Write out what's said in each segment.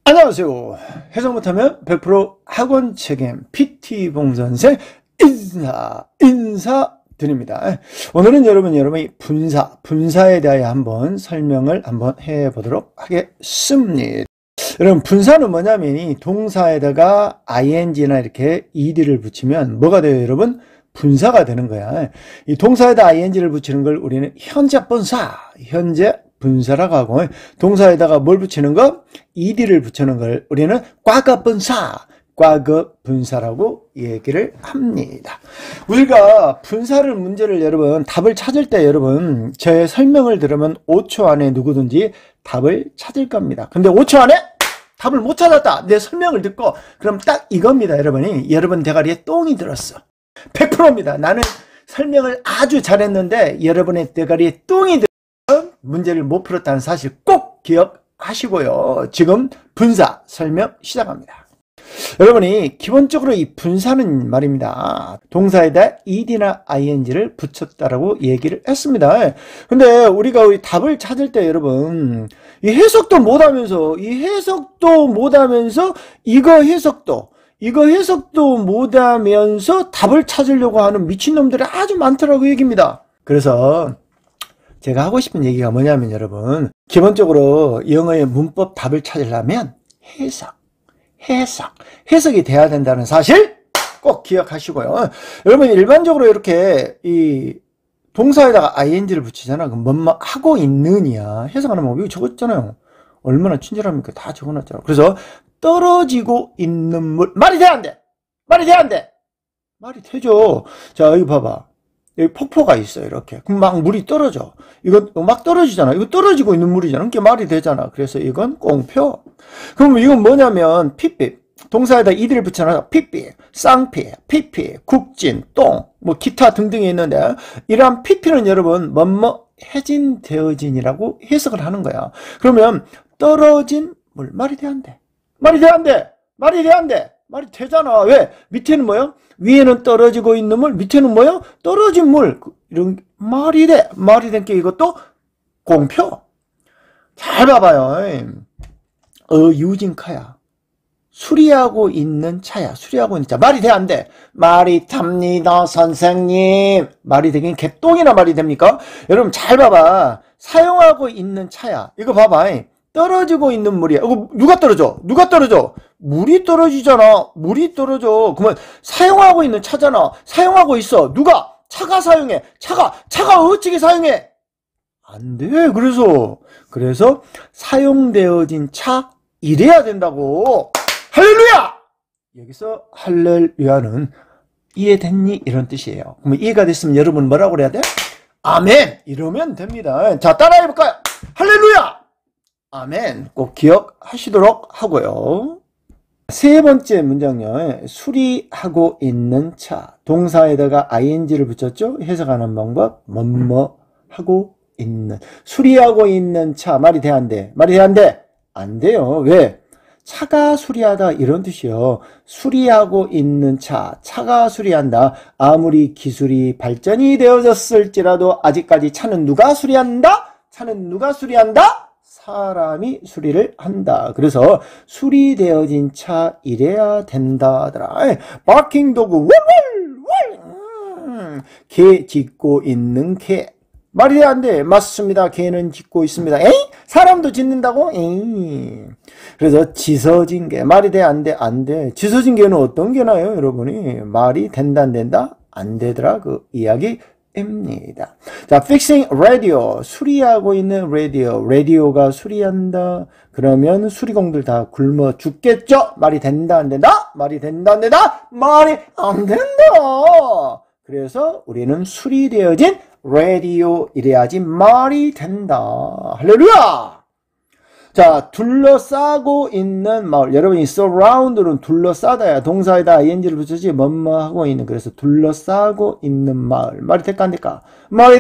안녕하세요. 해석 못하면 100% 학원 책임 PT봉선생 인사드립니다. 오늘은 여러분이 분사에 대하여 한번 설명을 해보도록 하겠습니다. 여러분, 분사는 뭐냐면 동사에다가 ing나 이렇게 ed를 붙이면 뭐가 돼요, 여러분? 분사가 되는 거야. 이 동사에다 ing를 붙이는 걸 우리는 현재 분사라고 하고, 동사에다가 뭘 붙이는 거? ed를 붙이는 걸 우리는 과거 분사라고 얘기를 합니다. 우리가 분사를 문제를 여러분 답을 찾을 때 여러분 제 설명을 들으면 5초 안에 누구든지 답을 찾을 겁니다. 근데 5초 안에 답을 못 찾았다. 내 설명을 듣고 그럼 딱 이겁니다. 여러분 대가리에 똥이 들었어. 100%입니다. 나는 설명을 아주 잘했는데 여러분의 대가리에 똥이 들어 문제를 못 풀었다는 사실 꼭 기억하시고요. 지금 분사 설명 시작합니다. 여러분이 기본적으로 이 분사는 말입니다. 동사에다 ed나 ing를 붙였다라고 얘기를 했습니다. 근데 우리가 답을 찾을 때 여러분 이 해석도 못하면서 이거 해석도 못하면서 답을 찾으려고 하는 미친놈들이 아주 많더라고 얘기입니다. 그래서 제가 하고 싶은 얘기가 뭐냐면 여러분 기본적으로 영어의 문법 답을 찾으려면 해석이 돼야 된다는 사실 꼭 기억하시고요. 여러분 일반적으로 이렇게 이 동사에다가 ing를 붙이잖아. 그럼 뭐뭐 하고 있느냐 해석 안 하면 여기 적었잖아요. 얼마나 친절합니까? 다 적어놨잖아. 그래서 떨어지고 있는 물 말이 돼 안 돼? 말이 되죠. 자 여기 봐봐. 여기 폭포가 있어요, 이렇게. 그럼 막 물이 떨어져. 이건 막 떨어지잖아. 이거 떨어지고 있는 물이잖아. 그게 말이 되잖아. 그래서 이건 꽁표. 그럼 이건 뭐냐면, 핏빛. 동사에다 이들을 붙여놔서 핏빛, 쌍피, 피피, 국진, 똥, 뭐 기타 등등이 있는데, 이러한 피피는 여러분, 해진되어진이라고 해석을 하는 거야. 그러면, 떨어진 물. 말이 돼, 안 돼? 말이 되잖아. 왜? 밑에는 뭐요? 위에는 떨어지고 있는 물, 밑에는 뭐요? 떨어진 물. 이런 말이 돼. 말이 된 게 이것도 공표. 잘 봐봐요. 유진카야. 수리하고 있는 차야. 말이 돼, 안 돼? 말이 됩니다, 선생님. 말이 되긴 개똥이나 말이 됩니까? 여러분 잘 봐봐. 사용하고 있는 차야. 이거 봐봐. 떨어지고 있는 물이야. 이거 누가 떨어져? 물이 떨어지잖아. 그러면 사용하고 있는 차잖아. 사용하고 있어. 누가? 차가 사용해. 차가 어찌게 사용해? 안 돼. 그래서 사용되어진 차 이래야 된다고. 할렐루야! 여기서 할렐루야는 이해됐니? 이런 뜻이에요. 그러면 이해가 됐으면 여러분 뭐라고 그래야 돼? 아멘! 이러면 됩니다. 자, 따라해볼까요? 할렐루야! 아멘. 꼭 기억하시도록 하고요. 세 번째 문장요. 수리하고 있는 차. 동사에다가 ing를 붙였죠? 해석하는 방법. 뭐뭐 하고 있는. 수리하고 있는 차. 말이 돼, 안 돼? 안 돼요. 왜? 차가 수리하다 이런 뜻이요. 수리하고 있는 차가 수리한다. 아무리 기술이 발전이 되어졌을지라도 아직까지 차는 누가 수리한다? 사람이 수리를 한다. 그래서 수리되어진 차 이래야 된다더라. 바킹 도그 개 짖고 있는 개. 말이 돼, 안 돼? 맞습니다. 개는 짖고 있습니다. 에이? 사람도 짖는다고? 에이. 그래서 짖어진 개. 말이 돼, 안 돼? 안 돼. 짖어진 개는 어떤 개나요, 여러분이? 말이 된다, 안 된다? 안 되더라. 그 이야기입니다. 자, fixing radio. 수리하고 있는 라디오가 수리한다. 그러면 수리공들 다 굶어 죽겠죠? 말이 된다, 안 된다? 말이 안 된다. 그래서 우리는 수리되어진 라디오 이래야지 말이 된다. 할렐루야! 자, 둘러싸고 있는 마을. 여러분이 surround는 둘러싸다야. 동사에다 ing를 붙여지 뭐뭐 하고 있는. 그래서 둘러싸고 있는 마을. 말이 될까 안 될까? 말이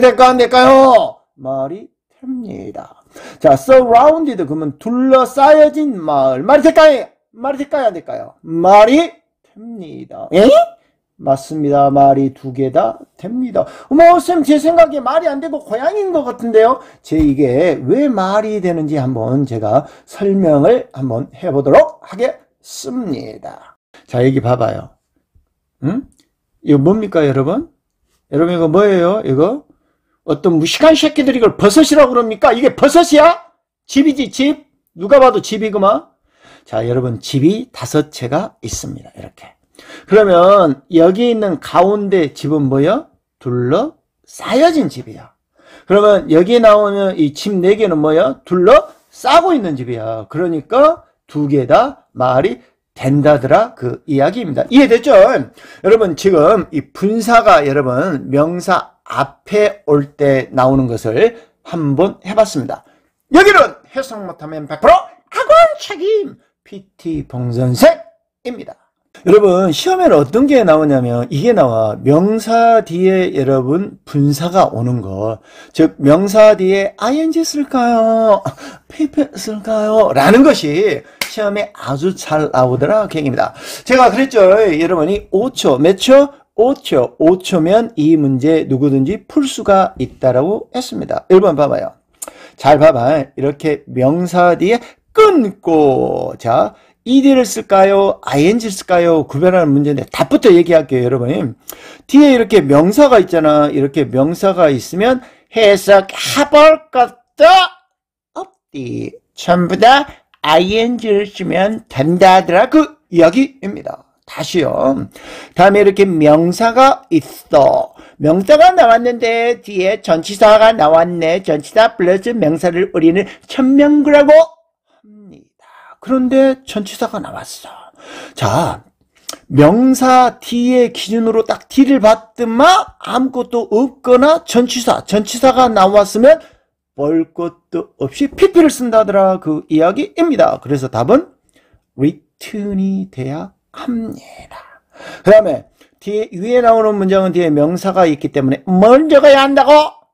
됩니다. 자, surrounded 그러면 둘러싸여진 마을. 말이 될까요? 안 될까요? 말이 됩니다. 에? 맞습니다. 말이 두 개 다 됩니다. 쌤, 제 생각에 말이 안 되고 고양이인 것 같은데요? 이게 왜 말이 되는지 한번 제가 설명을 한번 해보도록 하겠습니다. 자, 여기 봐봐요. 이거 뭡니까, 여러분? 여러분, 이거 뭐예요? 이거? 어떤 무식한 새끼들이 이걸 버섯이라고 그럽니까? 이게 버섯이야? 집이지, 집? 누가 봐도 집이구만. 자, 여러분, 집이 5채가 있습니다. 이렇게. 그러면 여기 있는 가운데 집은 뭐야? 둘러싸여진 집이야. 그러면 여기 나오는 이 집 4개는 뭐야? 둘러싸고 있는 집이야. 그러니까 두 개 다 말이 된다더라, 그 이야기입니다. 이해됐죠? 여러분, 지금 이 분사가 여러분 명사 앞에 올 때 나오는 것을 한번 해봤습니다. 여기는 해석 못하면 100% 학원 책임 PT 봉선생입니다. 여러분, 시험에는 어떤 게 나오냐면 이게 나와. 명사 뒤에 여러분 분사가 오는 거. 즉 명사 뒤에 ing 쓸까요? pp 쓸까요? 라는 것이 시험에 아주 잘 나오더라, 그 얘기입니다. 제가 그랬죠. 여러분이 5초, 몇 초? 5초. 5초면 이 문제 누구든지 풀 수가 있다라고 했습니다. 1번 봐봐요. 잘 봐봐. 이렇게 명사 뒤에 끊고, 자, ed를 쓸까요? ing를 쓸까요? 구별하는 문제인데 답부터 얘기할게요, 여러분. 뒤에 이렇게 명사가 있잖아. 이렇게 명사가 있으면 해석해볼 것도 없디. 전부 다 ing를 쓰면 된다더라, 그 이야기입니다. 다시요. 다음에 이렇게 명사가 있어. 명사가 나왔는데 뒤에 전치사가 나왔네. 전치사 플러스 명사를 우리는 천명구라고 합니다. 그런데 전치사가 나왔어. 자, 명사 뒤에 기준으로 딱 뒤를 봤더만 아무것도 없거나 전치사가 나왔으면 볼 것도 없이 pp를 쓴다더라, 그 이야기입니다. 그래서 답은 return이 돼야 합니다. 그 다음에 뒤에 위에 나오는 문장은 뒤에 명사가 있기 때문에 뭘 적어야 한다고?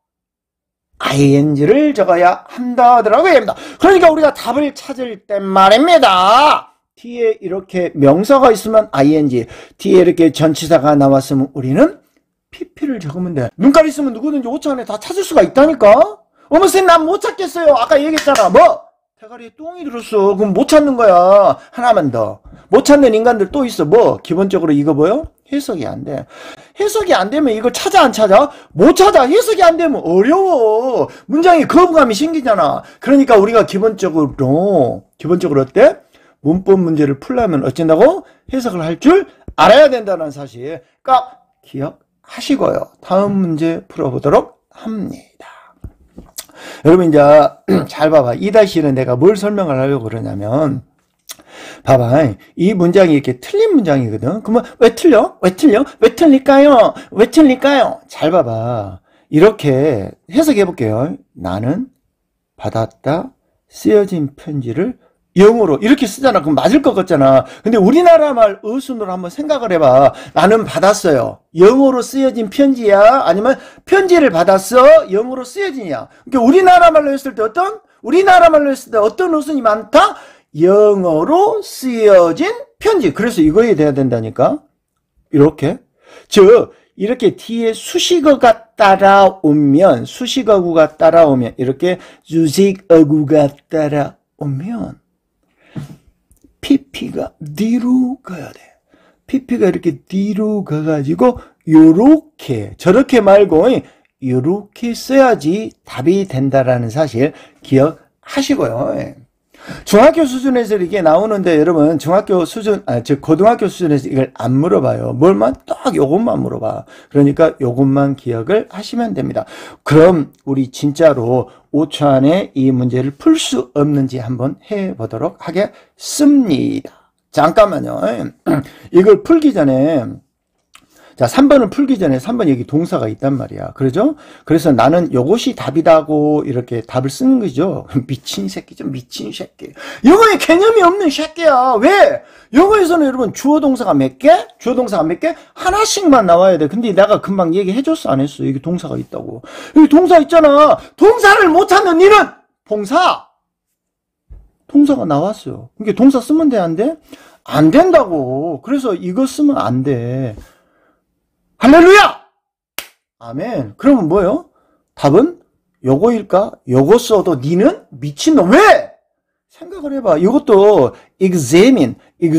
ing를 적어야 한다더라고 합니다. 그러니까 우리가 답을 찾을 때 말입니다. 뒤에 이렇게 명사가 있으면 ing, 뒤에 이렇게 전치사가 나왔으면 우리는 pp를 적으면 돼. 눈깔 있으면 누구든지 5초 안에 다 찾을 수가 있다니까? 어머 쌤, 난 못 찾겠어요. 아까 얘기했잖아. 뭐? 대가리에 똥이 들었어. 그럼 못 찾는 거야. 하나만 더. 못 찾는 인간들 또 있어. 뭐? 기본적으로 이거 뭐요? 해석이 안 돼. 해석이 안 되면 이거 찾아 안 찾아? 못 찾아. 해석이 안 되면 어려워. 문장에 거부감이 생기잖아. 그러니까 우리가 기본적으로 어때? 문법 문제를 풀려면 어쩐다고? 해석을 할 줄 알아야 된다는 사실. 그러니까 기억하시고요. 다음 문제 풀어보도록 합니다. 여러분 이제 잘 봐봐. 2-1은 내가 뭘 설명을 하려고 그러냐면 봐봐. 이 문장이 이렇게 틀린 문장이거든. 그러면 왜 틀려? 왜 틀려? 왜 틀릴까요? 왜 틀릴까요? 잘 봐봐. 이렇게 해석해 볼게요. 나는 받았다 쓰여진 편지를 영어로 이렇게 쓰잖아. 그럼 맞을 것 같잖아. 근데 우리나라 말 어순으로 한번 생각을 해봐. 나는 받았어요. 영어로 쓰여진 편지야? 아니면 편지를 받았어? 영어로 쓰여지냐? 그러니까 우리나라 말로 했을 때 어떤 어순이 많다? 영어로 쓰여진 편지. 그래서 이거에 돼야 된다니까. 이렇게. 즉 이렇게 뒤에 수식어구가 따라오면 이렇게 수식어구가 따라오면 pp가 뒤로 가야 돼. pp가 이렇게 뒤로 가가지고 요렇게 저렇게 말고 요렇게 써야지 답이 된다라는 사실 기억하시고요. 중학교 수준에서 이게 나오는데 여러분 중학교 수준 즉 고등학교 수준에서 이걸 안 물어봐요. 뭘만 딱 요것만 물어봐. 그러니까 요것만 기억을 하시면 됩니다. 그럼 우리 진짜로 5초 안에 이 문제를 풀 수 없는지 한번 해보도록 하겠습니다. 잠깐만요. 이걸 풀기 전에 자 3번을 풀기 전에 3번 여기 동사가 있단 말이야. 그러죠? 그래서 나는 요것이 답이다고 이렇게 답을 쓰는 거죠. 미친 새끼죠. 미친 새끼. 영어에 개념이 없는 새끼야. 왜? 영어에서는 여러분 주어 동사가 몇 개? 주어 동사가 몇 개? 하나씩만 나와야 돼. 근데 내가 금방 얘기해줬어 안 했어? 여기 동사가 있다고. 여기 동사 있잖아. 동사를 못 찾는 니는 동사가 나왔어요. 그러니까 동사 쓰면 돼 안 돼? 안 된다고. 그래서 이거 쓰면 안 돼. 할렐루야! 아멘. 그러면 뭐예요? 답은 요거일까? 요거 써도 니는 미친놈. 왜? 생각을 해봐. 이것도 examine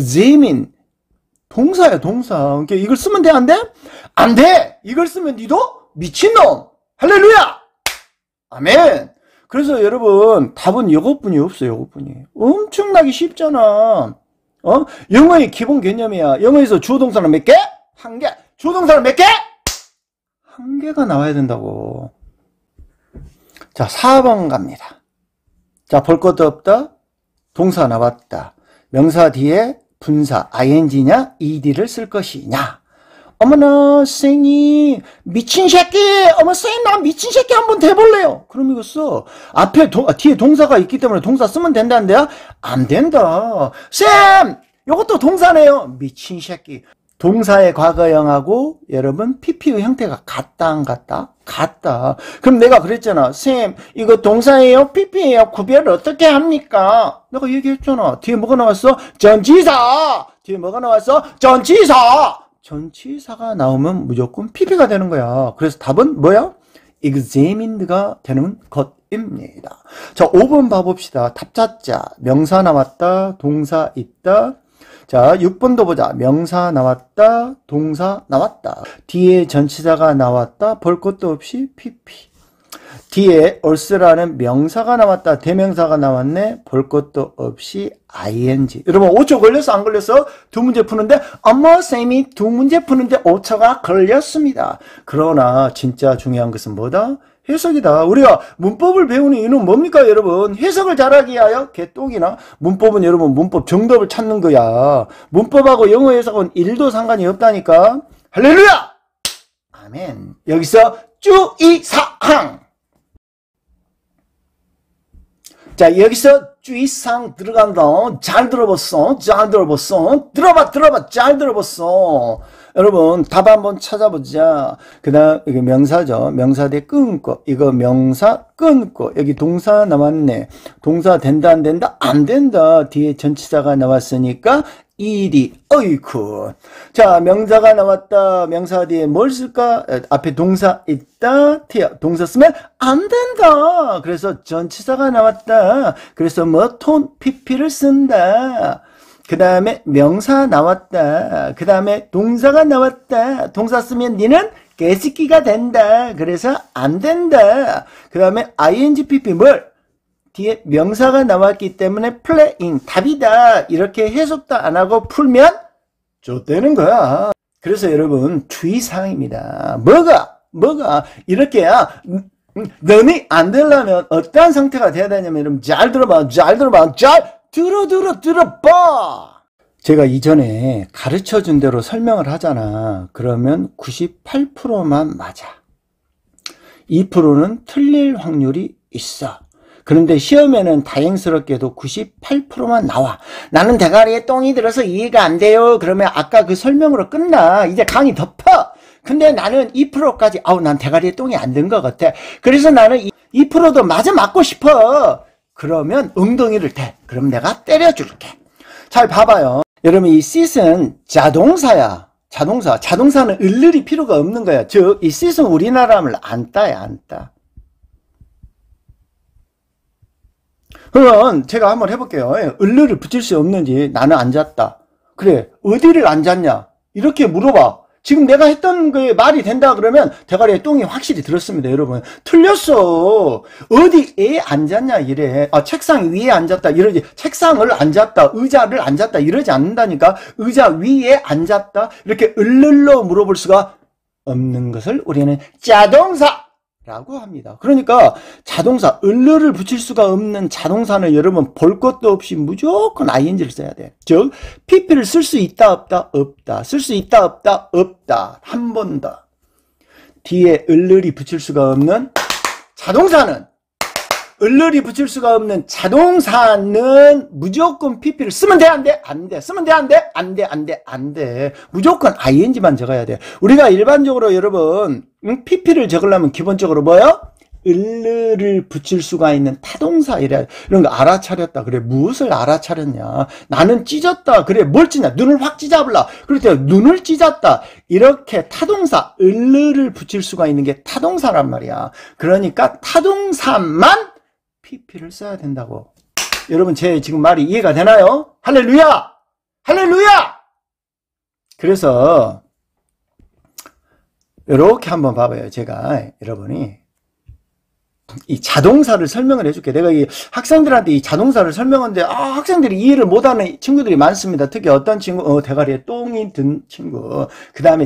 동사야, 동사. 그러니까 이걸 쓰면 돼, 안 돼? 안 돼! 이걸 쓰면 니도 미친놈! 할렐루야! 아멘! 그래서 여러분, 답은 요것뿐이 없어요, 요것뿐이. 엄청나게 쉽잖아. 영어의 기본 개념이야. 영어에서 주어 동사는 몇 개? 한 개. 주어 동사는 몇 개? 한 개가 나와야 된다고. 자, 4번 갑니다. 자, 볼 것도 없다. 동사 나왔다. 명사 뒤에 분사 ing냐 ed를 쓸 것이냐. 어머나 선생님 미친 새끼. 어머 선생님 나 미친 새끼 한번 대볼래요. 그럼 이거 써. 앞에 뒤에 동사가 있기 때문에 동사 쓰면 된다는데요. 안 된다. 쌤 이것도 동사네요. 미친 새끼. 동사의 과거형하고 여러분 PP의 형태가 같다 안 같다? 같다. 그럼 내가 그랬잖아. 쌤 이거 동사예요? PP예요? 구별을 어떻게 합니까? 내가 얘기했잖아. 뒤에 뭐가 나왔어? 전치사. 뒤에 뭐가 나왔어? 전치사. 전치사가 나오면 무조건 PP가 되는 거야. 그래서 답은 뭐야? examined가 되는 것입니다. 자, 5번 봐봅시다. 탑자자 명사 나왔다. 동사 있다. 자, 6번도 보자. 명사 나왔다. 동사 나왔다. 뒤에 전치사가 나왔다. 볼 것도 없이 PP. 뒤에 als라는 명사가 나왔다. 대명사가 나왔네. 볼 것도 없이 ing. 여러분 5초 걸렸어? 안 걸렸어? 두 문제 푸는데 엄마 쌤이 두 문제 푸는데 5초가 걸렸습니다. 그러나 진짜 중요한 것은 뭐다? 해석이다. 우리가 문법을 배우는 이유는 뭡니까 여러분? 해석을 잘하기 위하여 개똥이나 문법은 여러분 문법 정답을 찾는 거야. 문법하고 영어 해석은 1도 상관이 없다니까. 할렐루야! 아멘. 여기서 주의사항. 자, 여기서 주의사항 들어간다. 잘 들어봤어. 잘 들어봤어. 들어봐. 잘 들어봤어. 여러분 답 한번 찾아보자. 그 다음 이거 명사죠. 명사 대 끊고 이거 명사 끊고 여기 동사 나왔네. 동사 된다 안 된다? 안 된다. 뒤에 전치사가 나왔으니까 일이 어이쿠. 자, 명사가 나왔다. 명사 뒤에 뭘 쓸까? 앞에 동사 있다. 뒤에 동사 쓰면 안 된다. 그래서 전치사가 나왔다. 그래서 뭐 톤 PP를 쓴다. 그 다음에 명사 나왔다. 그 다음에 동사가 나왔다. 동사 쓰면 니는 개새끼가 된다. 그래서 안 된다. 그 다음에 ing pp 뭘? 뒤에 명사가 나왔기 때문에 playing 답이다. 이렇게 해석도 안 하고 풀면 좆되는 거야. 그래서 여러분 주의사항입니다. 뭐가 이렇게야. 너니 안 되려면 어떠한 상태가 돼야 되냐면 여러분 잘 들어봐. 들어봐. 제가 이전에 가르쳐준 대로 설명을 하잖아. 그러면 98%만 맞아. 2%는 틀릴 확률이 있어. 그런데 시험에는 다행스럽게도 98%만 나와. 나는 대가리에 똥이 들어서 이해가 안 돼요. 그러면 아까 그 설명으로 끝나. 이제 강의 덮어. 근데 나는 2%까지 난 대가리에 똥이 안 든 것 같아. 그래서 나는 2%도 마저 맞고 싶어. 그러면 엉덩이를 대. 그럼 내가 때려줄게. 잘 봐봐요. 여러분 이 sit은 자동사야. 자동사는 을을이 필요가 없는 거야. 즉 이 sit은 우리나라를 안 따야 안 따. 그러면 제가 한번 해볼게요. 을을을 붙일 수 없는지. 나는 앉았다. 그래 어디를 앉았냐 이렇게 물어봐. 지금 내가 했던 게 말이 된다 그러면 대가리에 똥이 확실히 들었습니다. 여러분 틀렸어. 어디에 앉았냐 이래. 책상 위에 앉았다 이러지. 책상을 앉았다 의자를 앉았다 이러지 않는다니까. 의자 위에 앉았다 이렇게 을을로 물어볼 수가 없는 것을 우리는 자동사 라고 합니다. 그러니까 자동사 을을을 붙일 수가 없는 자동사는 여러분 볼 것도 없이 무조건 ing를 써야 돼. 즉 pp를 쓸 수 있다 없다 없다. 쓸 수 있다 없다 없다. 한 번 더. 뒤에 을을이 붙일 수가 없는 자동사는 무조건 pp를 쓰면 돼 안 돼? 안 돼. 쓰면 돼 안 돼? 안 돼. 무조건 ing만 적어야 돼. 우리가 일반적으로 여러분 pp를 적으려면 기본적으로 뭐요? 을을 붙일 수가 있는 타동사 이런 거 알아차렸다. 그래, 무엇을 알아차렸냐? 나는 찢었다. 그래, 뭘 찢냐? 눈을 확 찢어볼라. 그렇대, 눈을 찢었다. 이렇게 타동사 을을 붙일 수가 있는 게 타동사란 말이야. 그러니까 타동사만 pp를 써야 된다고. 여러분, 제 지금 말이 이해가 되나요? 할렐루야! 할렐루야! 그래서 이렇게 한번 봐봐요. 제가 여러분이 이 자동사를 설명을 해줄게. 내가 이 학생들한테 이 자동사를 설명하는데 학생들이 이해를 못하는 친구들이 많습니다. 특히 어떤 친구 대가리에 똥이 든 친구, 그 다음에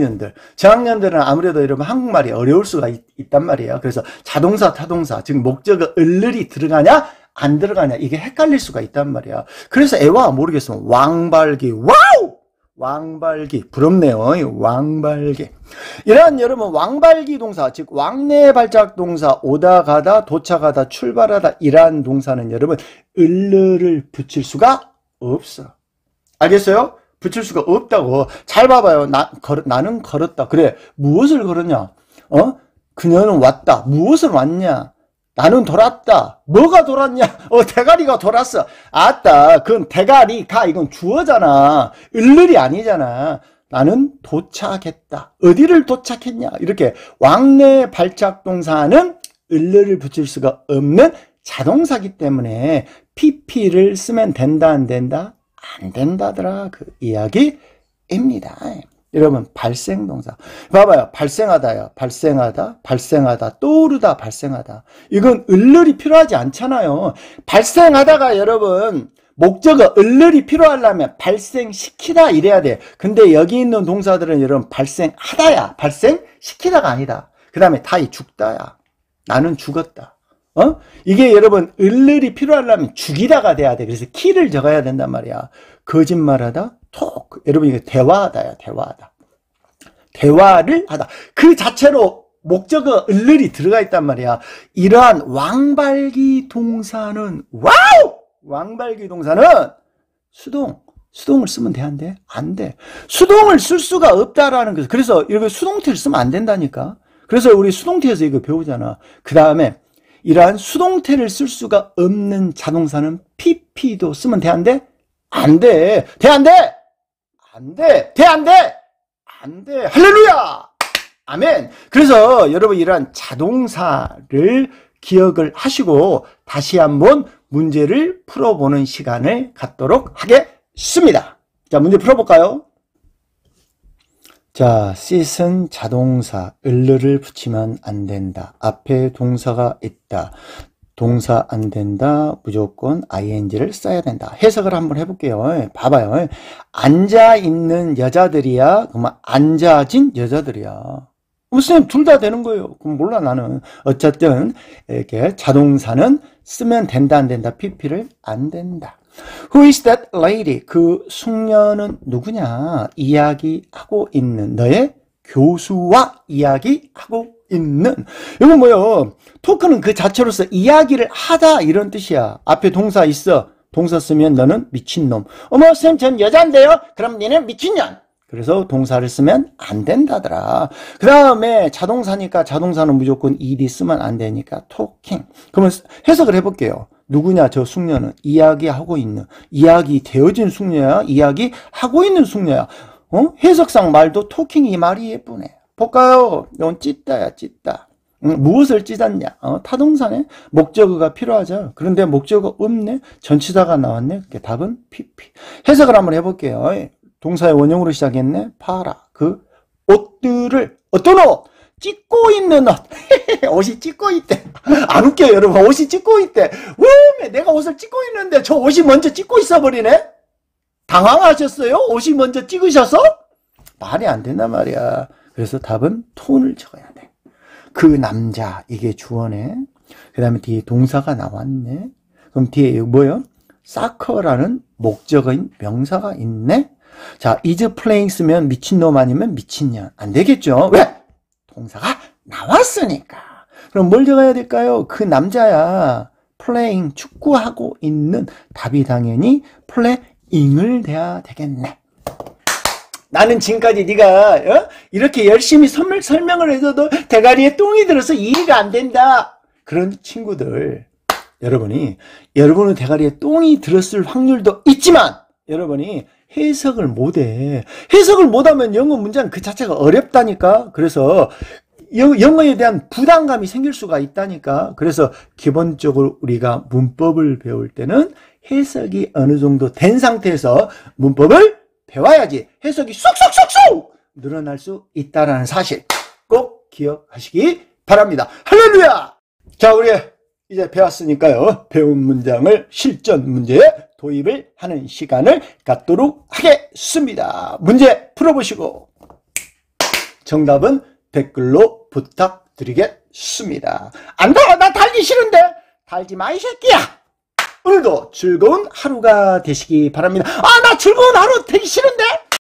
저학년들은 아무래도 여러분 한국말이 어려울 수가 있단 말이에요. 그래서 자동사, 타동사, 즉 목적어 을을이 들어가냐 안 들어가냐 이게 헷갈릴 수가 있단 말이야. 그래서 애와 모르겠으면 왕발기, 와우! 왕발기, 부럽네요. 왕발기. 이런 여러분 왕발기 동사, 즉 왕래 발작 동사, 오다 가다, 도착하다, 출발하다 이러한 동사는 여러분 을을 붙일 수가 없어. 알겠어요? 붙일 수가 없다고. 잘 봐봐요. 나는 걸었다. 그래, 무엇을 걸었냐? 그녀는 왔다. 무엇을 왔냐? 나는 돌았다. 뭐가 돌았냐? 대가리가 돌았어. 아따, 그건 대가리가 이건 주어잖아. 을을이 아니잖아. 나는 도착했다. 어디를 도착했냐? 이렇게 왕래 발작 동사는 을을 붙일 수가 없는 자동사기 때문에 pp를 쓰면 된다 안 된다? 안 된다더라. 그 이야기입니다. 여러분, 발생동사. 봐봐요. 발생하다요. 발생하다. 떠오르다, 발생하다. 이건 을을이 필요하지 않잖아요. 발생하다가 여러분, 목적어 을을이 필요하려면 발생시키다 이래야 돼. 근데 여기 있는 동사들은 여러분, 발생하다야. 발생시키다가 아니다. 그 다음에 다이 죽다야. 나는 죽었다. 이게 여러분, 을을이 필요하려면 죽이다가 돼야 돼. 그래서 키를 적어야 된단 말이야. 거짓말하다. 톡. 여러분, 이거 대화하다야, 대화하다. 대화를 하다. 그 자체로 목적어 을을이 들어가 있단 말이야. 이러한 왕발기 동사는, 와우! 왕발기 동사는 수동을 쓰면 돼, 안 돼? 안 돼. 수동을 쓸 수가 없다라는 거죠. 그래서 이렇게 수동태를 쓰면 안 된다니까. 그래서 우리 수동태에서 이거 배우잖아. 그 다음에 이러한 수동태를 쓸 수가 없는 자동사는 pp도 쓰면 돼, 안 돼? 안 돼. 돼, 안 돼? 안 돼. 돼, 안 돼? 안 돼. 할렐루야! 아멘. 그래서 여러분 이러한 자동사를 기억을 하시고 다시 한번 문제를 풀어보는 시간을 갖도록 하겠습니다. 자, 문제 풀어볼까요? 자, sit은 자동사, 을을 붙이면 안 된다. 앞에 동사가 있다. 동사 안 된다. 무조건 ing를 써야 된다. 해석을 한번 해볼게요. 봐봐요. 앉아있는 여자들이야? 그러면 앉아진 여자들이야. 선생님, 둘 다 되는 거예요. 그럼 몰라, 나는. 어쨌든, 이렇게 자동사는 쓰면 된다, 안 된다. pp를 안 된다. Who is that lady? 그 숙녀는 누구냐? 이야기하고 있는 너의 교수와 이야기하고 있는. 이건 뭐요? 토크는 그 자체로서 이야기를 하다 이런 뜻이야. 앞에 동사 있어. 동사 쓰면 너는 미친놈. 어머, 선생님, 전 여잔데요? 그럼 니는 미친년. 그래서 동사를 쓰면 안 된다더라. 그 다음에 자동사니까 자동사는 무조건 ed 쓰면 안 되니까 talking. 그러면 해석을 해볼게요. 누구냐? 저 숙녀는 이야기하고 있는, 이야기 되어진 숙녀야? 이야기하고 있는 숙녀야? 해석상 말도 talking 이 말이 예쁘네. 볼까요? 이건 찢다야, 찢다. 무엇을 찢었냐? 타동사네? 목적어가 필요하죠. 그런데 목적어 없네? 전치사가 나왔네? 그게 답은 pp. 해석을 한번 해볼게요. 동사의 원형으로 시작했네. 팔아. 그 옷들을, 어떤 옷? 찢고 있는 옷. 옷이 찢고 있대. 안 웃겨요, 여러분. 옷이 찢고 있대. 왜 내가 옷을 찢고 있는데 저 옷이 먼저 찢고 있어 버리네? 당황하셨어요? 옷이 먼저 찍으셔서? 말이 안 된단 말이야. 그래서 답은 톤을 적어야 돼. 그 남자, 이게 주어네. 그 다음에 뒤에 동사가 나왔네. 그럼 뒤에 뭐요? 사커라는 목적어인 명사가 있네. 자, is playing 쓰면 미친놈 아니면 미친년. 안 되겠죠? 왜? 동사가 나왔으니까. 그럼 뭘 적어야 될까요? 그 남자야. playing, 축구하고 있는. 답이 당연히 playing을 돼야 되겠네. 나는 지금까지 네가 이렇게 열심히 설명을 해줘도 대가리에 똥이 들어서 이해가 안 된다. 그런 친구들, 여러분은 대가리에 똥이 들었을 확률도 있지만 여러분이 해석을 못해. 해석을 못하면 영어 문장 그 자체가 어렵다니까. 그래서 영어에 대한 부담감이 생길 수가 있다니까. 그래서 기본적으로 우리가 문법을 배울 때는 해석이 어느 정도 된 상태에서 문법을 배워야지 해석이 쏙쏙쏙쏙 늘어날 수 있다는 사실 꼭 기억하시기 바랍니다. 할렐루야! 자, 우리 이제 배웠으니까요. 배운 문장을 실전 문제에 도입을 하는 시간을 갖도록 하겠습니다. 문제 풀어보시고 정답은 댓글로 부탁드리겠습니다. 안 돼! 나 달기 싫은데! 달지 마, 이 새끼야! 오늘도 즐거운 하루가 되시기 바랍니다. 아, 나 즐거운 하루 되기 싫은데?